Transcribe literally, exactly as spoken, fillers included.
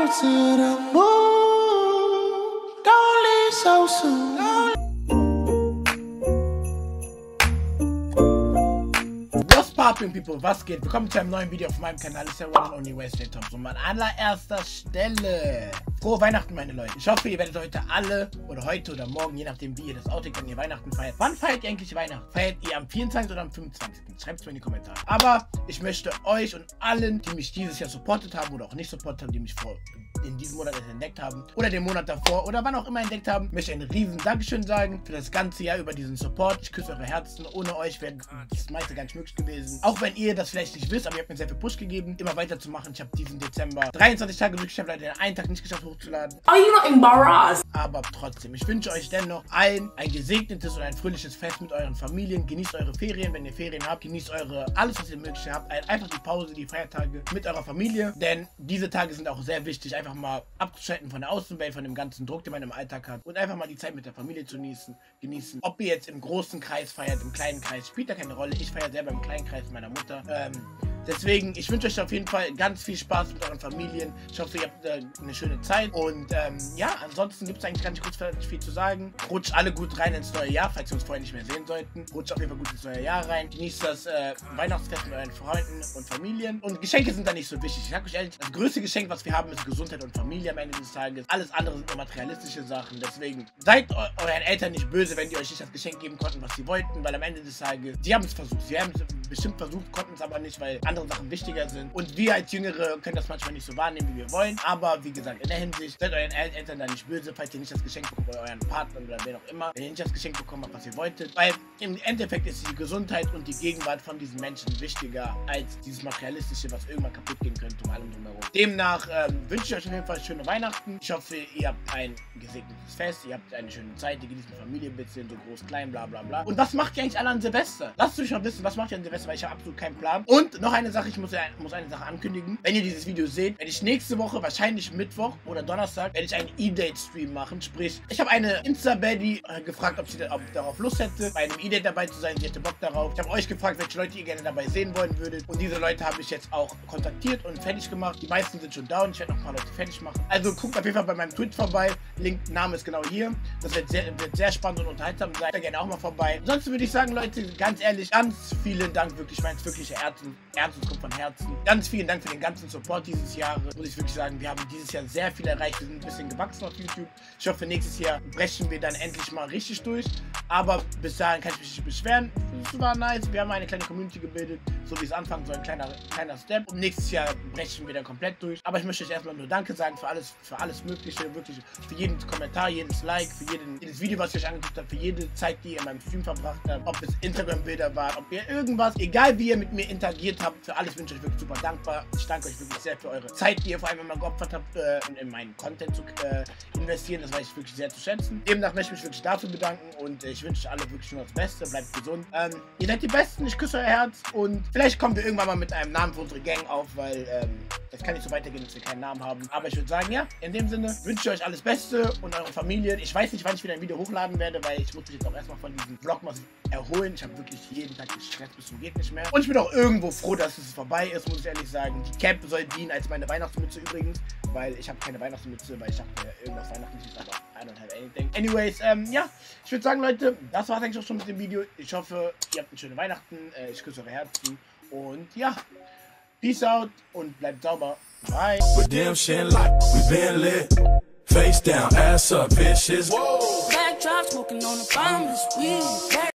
to the moon. Don't leave so soon. What's poppin', people? Was geht? Willkommen zu einem neuen Video auf meinem Kanal. Das ist der One and Only Wesley Thompson. An allererster Stelle frohe Weihnachten, meine Leute. Ich hoffe, ihr werdet heute alle oder heute oder morgen, je nachdem wie ihr das Outtake, wenn ihr Weihnachten feiert. Wann feiert ihr eigentlich Weihnachten? Feiert ihr am vierundzwanzigsten oder am fünfundzwanzigsten? Schreibt es mir in die Kommentare. Aber ich möchte euch und allen, die mich dieses Jahr supportet haben oder auch nicht supportet haben, die mich vor in diesem Monat entdeckt haben oder den Monat davor oder wann auch immer entdeckt haben, möchte ich ein riesen Dankeschön sagen für das ganze Jahr über diesen Support. Ich küsse eure Herzen. Ohne euch wäre das meiste gar nicht möglich gewesen. Auch wenn ihr das vielleicht nicht wisst, aber ihr habt mir sehr viel Push gegeben, immer weiterzumachen. Ich habe diesen Dezember dreiundzwanzig Tage wirklich, ich habe leider den einen Tag nicht geschafft hochzuladen. Are you not embarrassed? Aber trotzdem, ich wünsche euch dennoch allen ein gesegnetes und ein fröhliches Fest mit euren Familien. Genießt eure Ferien, wenn ihr Ferien habt. Genießt eure, alles, was ihr möglich habt. Einfach die Pause, die Feiertage mit eurer Familie. Denn diese Tage sind auch sehr wichtig, einfach mal abzuschalten von der Außenwelt, von dem ganzen Druck, den man im Alltag hat. Und einfach mal die Zeit mit der Familie zu genießen. genießen. Ob ihr jetzt im großen Kreis feiert, im kleinen Kreis, spielt da keine Rolle. Ich feiere selber im kleinen Kreis meiner Mutter. Ähm, Deswegen, ich wünsche euch auf jeden Fall ganz viel Spaß mit euren Familien. Ich hoffe, ihr habt äh, eine schöne Zeit. Und ähm, ja, ansonsten gibt es eigentlich gar nicht kurz viel zu sagen. Rutscht alle gut rein ins neue Jahr, falls wir uns vorher nicht mehr sehen sollten. Rutscht auf jeden Fall gut ins neue Jahr rein. Genießt das äh, Weihnachtsfest mit euren Freunden und Familien. Und Geschenke sind da nicht so wichtig. Ich sag euch ehrlich, das größte Geschenk, was wir haben, ist Gesundheit und Familie am Ende des Tages. Alles andere sind nur materialistische Sachen. Deswegen seid eu euren Eltern nicht böse, wenn die euch nicht das Geschenk geben konnten, was sie wollten. Weil am Ende des Tages, sie haben es versucht. Sie haben es bestimmt versucht, konnten es aber nicht, weil andere Sachen wichtiger sind. Und wir als Jüngere können das manchmal nicht so wahrnehmen, wie wir wollen. Aber wie gesagt, in der Hinsicht, seid euren El Eltern da nicht böse, falls ihr nicht das Geschenk bekommt oder euren Partner oder wer auch immer. Wenn ihr nicht das Geschenk bekommen habt, was ihr wolltet. Weil im Endeffekt ist die Gesundheit und die Gegenwart von diesen Menschen wichtiger als dieses Materialistische, was irgendwann kaputt gehen könnte und allem drumherum. Demnach ähm, wünsche ich euch auf jeden Fall schöne Weihnachten. Ich hoffe, ihr habt ein gesegnetes Fest, ihr habt eine schöne Zeit, ihr genießt die Familie ein bisschen, so groß, klein, bla bla bla. Und was macht ihr eigentlich alle an Silvester? Lasst mich mal wissen, was macht ihr an Silvester, weil ich habe absolut keinen Plan. Und noch eine Sache, ich muss, muss eine Sache ankündigen. Wenn ihr dieses Video seht, werde ich nächste Woche, wahrscheinlich Mittwoch oder Donnerstag, werde ich einen E-Date-Stream machen. Sprich, ich habe eine Insta-Baddie äh, gefragt, ob sie ob darauf Lust hätte, bei einem E-Date dabei zu sein. Sie hätte Bock darauf. Ich habe euch gefragt, welche Leute ihr gerne dabei sehen wollen würdet. Und diese Leute habe ich jetzt auch kontaktiert und fertig gemacht. Die meisten sind schon down. Ich werde noch ein paar Leute fertig machen. Also guckt auf jeden Fall bei meinem Twitch vorbei. Link, Name ist genau hier. Das wird sehr, wird sehr spannend und unterhaltsam. Seid da gerne auch mal vorbei. Ansonsten würde ich sagen, Leute, ganz ehrlich, ganz vielen Dank. Wirklich, ich meine es wirklich ernst, ernst und kommt von Herzen. Ganz vielen Dank für den ganzen Support dieses Jahres. Muss ich wirklich sagen, wir haben dieses Jahr sehr viel erreicht. Wir sind ein bisschen gewachsen auf YouTube. Ich hoffe, nächstes Jahr brechen wir dann endlich mal richtig durch. Aber bis dahin kann ich mich nicht beschweren. Es war nice. Wir haben eine kleine Community gebildet, so wie es anfangen soll, ein kleiner, kleiner Step. Und nächstes Jahr brechen wir dann komplett durch. Aber ich möchte euch erstmal nur Danke sagen für alles, für alles Mögliche. Wirklich für jeden Kommentar, jedes Like, für jeden, jedes Video, was ich euch angeguckt habt, für jede Zeit, die ihr in meinem Stream verbracht habt. Ob es Instagram-Bilder waren, ob ihr irgendwas, egal wie ihr mit mir interagiert habt, für alles wünsche ich euch wirklich super dankbar. Ich danke euch wirklich sehr für eure Zeit, die ihr vor allem immer geopfert habt, äh, in meinen Content zu äh, investieren. Das weiß ich wirklich sehr zu schätzen. Demnach möchte ich mich wirklich dafür bedanken und äh, ich wünsche euch alle wirklich nur das Beste. Bleibt gesund. Ähm, ihr seid die Besten. Ich küsse euer Herz und vielleicht kommen wir irgendwann mal mit einem Namen für unsere Gang auf, weil ähm, das kann nicht so weitergehen, dass wir keinen Namen haben. Aber ich würde sagen, ja, in dem Sinne wünsche ich euch alles Beste und euren Familien. Ich weiß nicht, wann ich wieder ein Video hochladen werde, weil ich muss mich jetzt auch erstmal von diesem Vlog mal erholen. Ich habe wirklich jeden Tag gestresst bis zum geht nicht mehr. Und ich bin auch irgendwo froh, dass es vorbei ist, muss ich ehrlich sagen. Die Cap soll dienen als meine Weihnachtsmütze übrigens, weil ich habe keine Weihnachtsmütze, weil ich dachte, ja, irgendwas Weihnachten ist, aber I don't have anything. Anyways, ähm, ja, ich würde sagen, Leute, das war es eigentlich auch schon mit dem Video. Ich hoffe, ihr habt eine schöne Weihnachten. Äh, ich küsse eure Herzen und ja, peace out und bleibt sauber. Bye. Redemption like we been lit. Face down, ass up, bitches. Backdrop smoking on the bomb this weed.